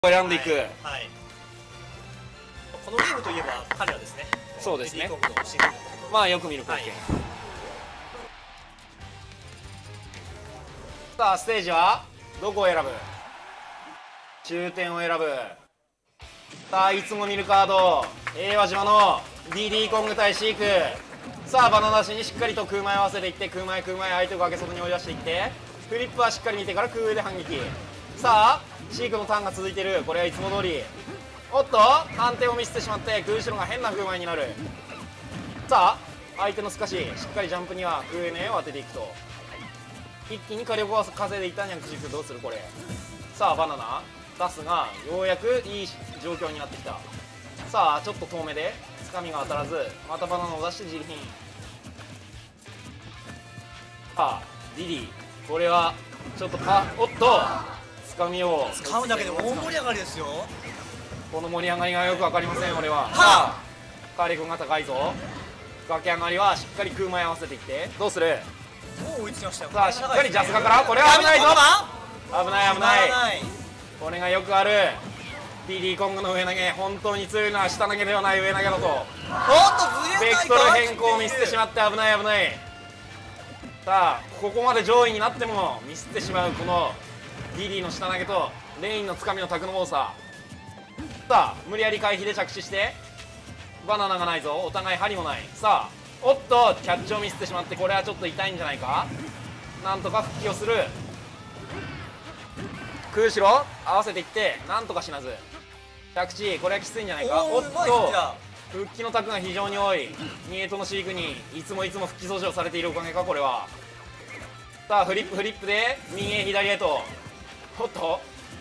選んでいく、 はい、このゲームといえば彼はですね、 そうですね、 ディディコングのシーンまあよく見る光景、 はい、 さあステージはどこを選ぶ？終点を選ぶ。さあいつも見るカード、平和島のディディコング対シーク。さあバナナシにしっかりと空前合わせていって、空前相手をかけ外に追い出していって、フリップはしっかり見てから空上で反撃。さあシークのターンが続いている。これはいつも通り。おっと判定をミスってしまって空後ろが変な空前になる。さあ相手の透かし、しっかりジャンプには空への絵を当てていくと、一気に火力を稼いでいったニャンクシーク。どうするこれ。さあバナナ出すがようやくいい状況になってきた。さあちょっと遠目でつかみが当たらず、またバナナを出して自利品。さあディディ、これはちょっとおっとつかみを使うだけで大盛り上がりですよ。 この盛り上がりがよく分かりません俺は。さあカーリ君が高いぞ。駆け上がりはしっかり空前合わせていって、どうする。 もう追いつきましたよ。 さあしっかりジャスガから、これは危ないぞ。危ない危ない。これがよくあるディディコングの上投げ。本当に強いのは下投げではない上投げだと。 おっとずれないか。 ベクトル変更をミスってしまって危ない危ない。さあここまで上位になってもミスってしまうこのディディの下投げとレインのつかみの卓の多さ。さあ無理やり回避で着地して、バナナがないぞ、お互い針もない。さあおっとキャッチをミスってしまって、これはちょっと痛いんじゃないか。なんとか復帰をする。空後ろ合わせていって、なんとか死なず着地。これはきついんじゃないか。おっと復帰のタクが非常に多い。2エトのシークにいつも復帰阻止をされているおかげかこれは。さあフリップで右へ左へと。おっと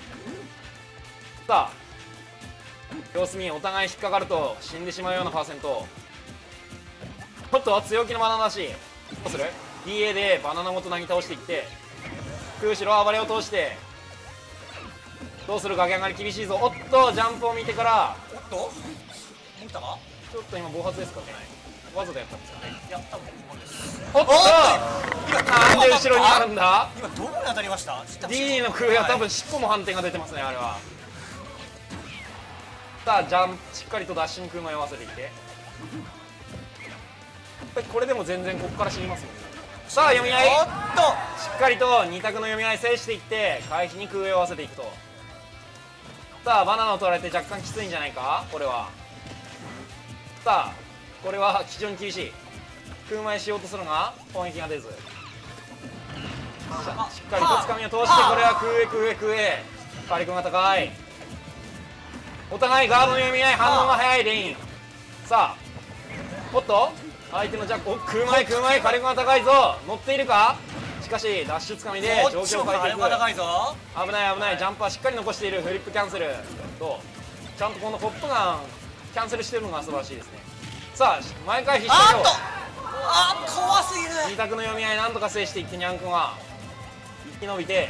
さあ様子見、お互い引っかかると死んでしまうようなパーセント。おっと強気のバナナだし、どうする。 DA でバナナごとなぎ倒していって、空後ろ暴れを通して、どうする。駆け上がり厳しいぞ。おっとジャンプを見てから、 おっと見たか。 ちょっと今暴発ですかね。わざとやったんですかね。 いや多分ここです。 おっとなんで後ろにあるんだ。 今どこに当たりました。 D の空は多分尻尾も判定が出てますねあれは。さあジャンプしっかりとダッシュに空前を合わせていって、これでも全然ここから死にますもんね。さあ読み合い、 おっとしっかりと2択の読み合い制していって回避に空へを合わせていくと。さあバナナを取られて若干きついんじゃないかこれは。さあこれは非常に厳しい。空前しようとするが攻撃が出ず、しっかりとつかみを通して、これは空へカリ君が高い。お互いガードの読み合い、反応が早いレイン。さあおっと相手のジャック、空前火力が高いぞ。乗っているか。しかしダッシュつかみで状況を変えていく。危ないジャンプはしっかり残している。フリップキャンセルとちゃんとこのポップガンキャンセルしているのが素晴らしいですね。さあ毎回必死で怖すぎる。 2択の読み合いなんとか制していって、ニャンコが生き延びて、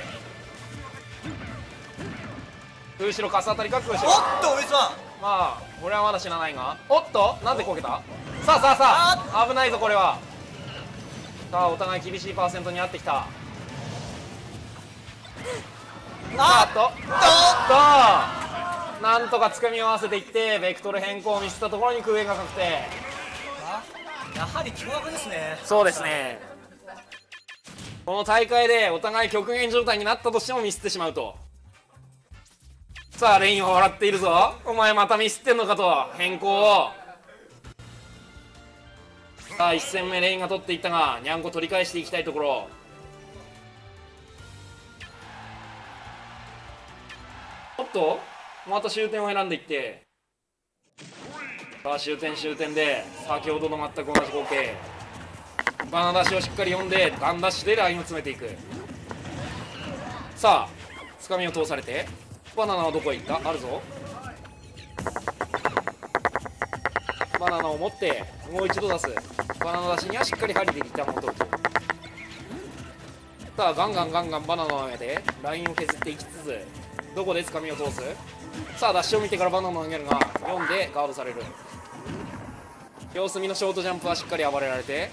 後ろかす当たりか空後ろ。 おっとウイスマン、 まあ俺はまだ死なないが、おっとなんでこけた。さあ危ないぞこれは。さあお互い厳しいパーセントになってきた。なんとかつかみを合わせていって、ベクトル変更を見せたところに空へが確定。 やはり凶悪ですね。 そうですね。この大会でお互い極限状態になったとしてもミスってしまうと。さあレインは笑っているぞ。お前またミスってんのかと変更を。さあ1戦目レインが取っていったが、ニャンコ取り返していきたいところ。おっとまた終点を選んでいって、さあ終点で先ほどの全く同じ光景。バナナダッシュをしっかり読んでガンダッシュでラインを詰めていく。さあつかみを通されて、バナナはどこへ行った。あるぞ。バナナを持ってもう一度出す。バナナ出しにはしっかり針でリターンを取ると。さあガンガンバナナの上でラインを削っていきつつ、どこでつかみを通す。さあダッシュを見てからバナナを投げるが読んでガードされる。様子見のショートジャンプはしっかり暴れられて、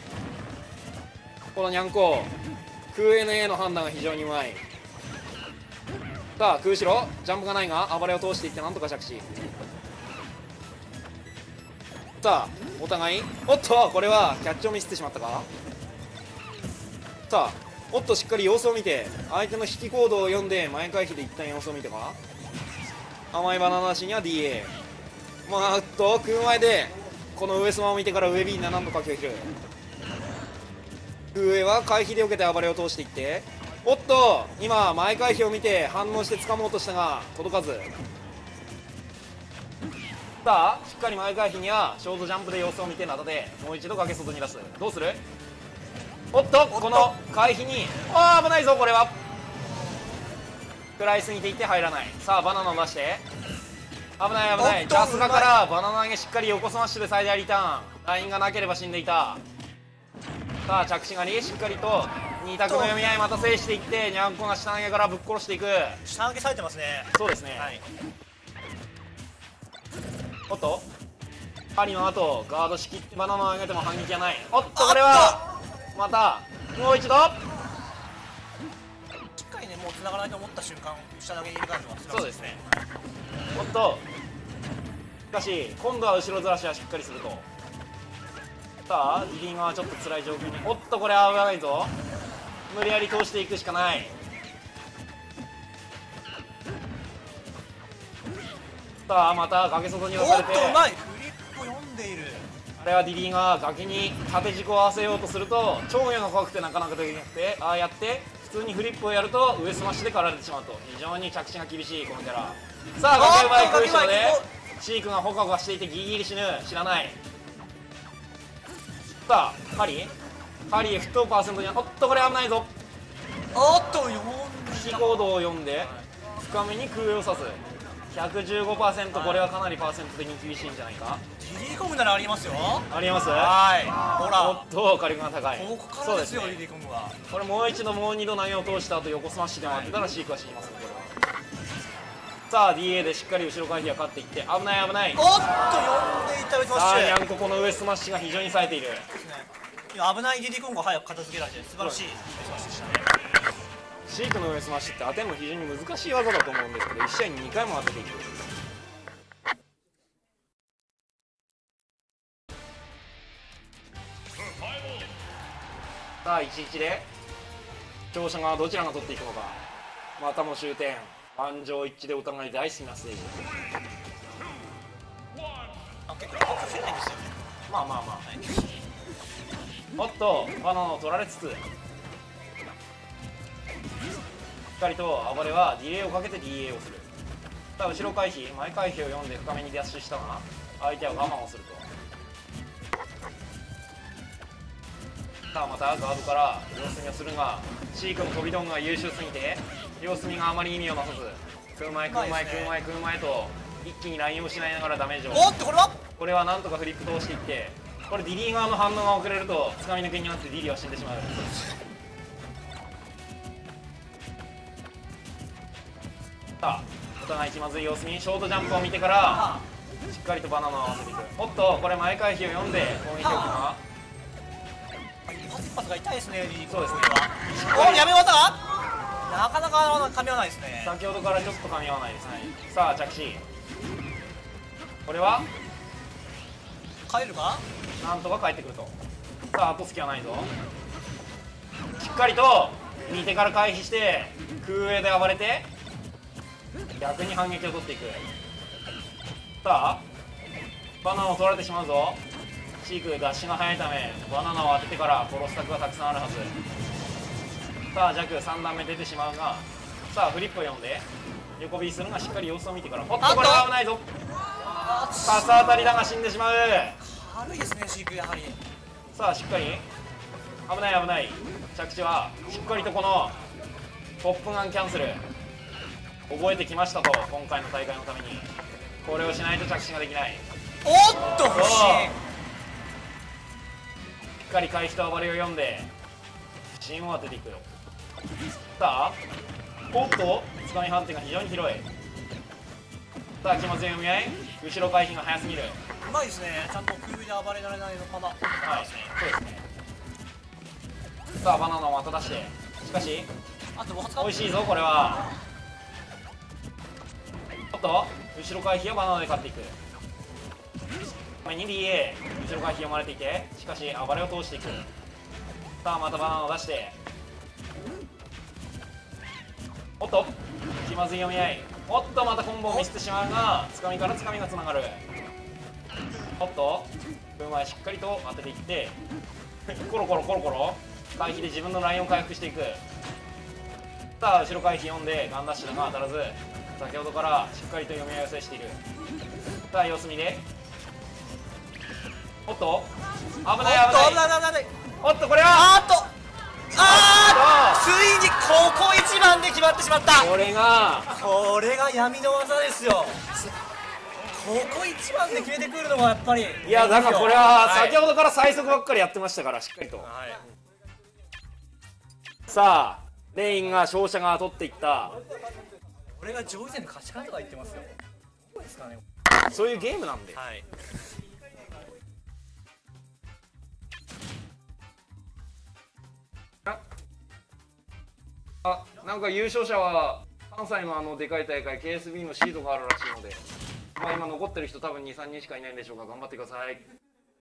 このニャンコ空への A の判断が非常にうまい。 さあ空後ろジャンプがないが暴れを通していってなんとか着地。さあお互い、おっとこれはキャッチをミスってしまったか。さあおっとしっかり様子を見て相手の引き行動を読んで前回避で一旦様子を見てか。甘いバナナ足には DA。 空前でこの上スマを見てから上 B で何とか気を切る。上は回避で受けて暴れを通していって、おっと今前回避を見て反応して掴もうとしたが届かず。さあしっかり前回避にはショートジャンプで様子を見てなどでもう一度崖外に出す。どうする。おっとこの回避に危ないぞ。これは食らいすぎていって入らない。さあバナナを出して危ない危ない。ジャスガからバナナ投げしっかり横スマッシュで最大リターン。ラインがなければ死んでいた。さあ着地狩りしっかりと2択の読み合いまた制していってにゃんこが下投げからぶっ殺していく。 下投げされてますね。 そうですね、 はい、 おっと針の後ガードしきってバナナを上げても反撃はない。おっとこれはまたもう一度しっかりねもう繋がらないと思った瞬間下投げに入れ替えるのがそうですね。おっとしかし今度は後ろずらしはしっかりすると。さあディリンガはちょっと辛い状況に。おっとこれは危ないぞ。無理やり通していくしかない。さあまた崖外に出されて、 おっとうまいフリップを読んでいる。 あれはディリンが崖に縦軸を合わせようとすると長魚が怖くてなかなかできなくて、ああやって普通にフリップをやると上スマッシュで狩られてしまうと。非常に着地が厳しいこのキャラ。さあ崖奪い空所でシークがホカホカしていてギリギリ死ぬ。知らない。さあハリー沸騰パーセントにはおっとこれ危ないぞ。 おっと読ん引き行動を読んで深めに空を刺す。115%。これはかなりパーセント的に厳しいんじゃないか。 ディリーコムならありますよ。 あります。 はいほおらっと火力が高い。 ここからですよそうディリーコムは。 これもう一度もう二度投げを通した後横スマッシュで回ってたらシークは死にますねこれは。さあ DA でしっかり後ろ回避が勝っていって危ない危ない。 おっと読んでいた上スマさあッシュニャンコこの上スマッシュが非常に冴えている。 今危ないディリーコムが早く片付けられて素晴らしい上スマッシュでしたね。 シークの上スマッシュって当てるの非常に難しい技だと思うんですけど1試合に2回も当てていく。さあ1-1で勝者がどちらが取っていくのか。またも終点満場一致でお互い大好きなステージ。 結構攻めないんですよね。 まあおっとバナナを取られつつしっかりと暴れはディレイをかけて DA をする。さあ後ろ回避前回避を読んで深めにダッシュしたが相手は我慢をすると。さあまたガードから様子見をするがシークの飛びドンが優秀すぎて様子見があまり意味をなさず空前と一気にラインを失いながらダメージを。 おっとこれはなんとかフリップ通していってこれディリー側の反応が遅れるとつかみ抜けになってディリーは死んでしまう。さあお互い気まずい様子にショートジャンプを見てからしっかりとバナナを合わせていく。おっとこれ前回避を読んで攻撃力が一発が痛いですね。 そうですね。 おやめ技がなかなか噛み合わないですね。 先ほどからちょっと噛み合わないですね。さあ着地これは帰るかなんとか帰ってくると。さあ後隙はないぞ。しっかりと右手から回避して空上で暴れて逆に反撃を取っていく。さあバナナを取られてしまうぞ。シークダッシュが速いためバナナを当ててから殺す策がたくさんあるはず。さあ弱3段目出てしまうがさあフリップを読んで横 B するがしっかり様子を見てからおっとこれは危ないぞ。パス当たりだが死んでしまう。 軽いですねシークやはり。 さあしっかり危ない危ない。着地はしっかりとこのポップガンキャンセル覚えてきましたと今回の大会のためにこれをしないと着地ができない。 おっと不審。 しっかり回避と暴れを読んで不審を当てていくよ。さあおっとつかみ判定が非常に広い。さあ気まずい読み合い後ろ回避が早すぎる。 うまいですね。ちゃんと空で暴れられないまま。 はいそうですね。さあバナナをまた出してしかしあと美味しいぞこれは。 おっと後ろ回避をバナナで勝っていく。前に DA 後ろ回避読まれていて、しかし暴れを通していく。さあまたバナナを出して、おっと気まずい読み合い。おっとまたコンボをミスってしまうが、つかみからつかみがつながる。おっと分前しっかりと当てていってコロコロコロコロ回避で自分のラインを回復していく。さあ後ろ回避読んでガンダッシュだが当たらず、先ほどからしっかりと読み合いを制している。さあ様子見で、おっと危ない危ない、おっとこれはついにここ一番で決まってしまった。 これが闇の技ですよ。ここ一番で決めてくるのがやっぱり、 いやだからこれは先ほどから最速ばっかりやってましたから、しっかりと、さあレインが勝者が取っていった。 これが上位戦の勝ち方とか言ってますよ。どうですかね。 そういうゲームなんで、なんか優勝者は関西のでかい大会 KSB のシードがあるらしいので、今残ってる人多分 2,3 人しかいないんでしょうか。頑張ってください。